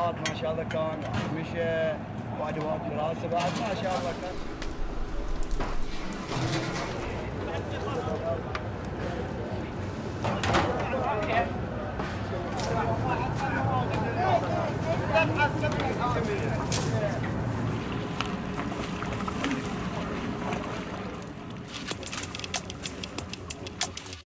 نشاط ما شاء الله كان، واحد مشى وادوات دراسه بعد ما شاء الله كان.